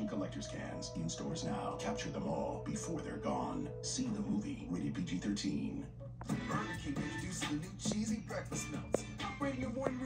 edition collector's cans. In stores now. Capture them all before they're gone. See the movie. Rated PG-13. Burger King introduces the new cheesy breakfast melts. Upgrading your morning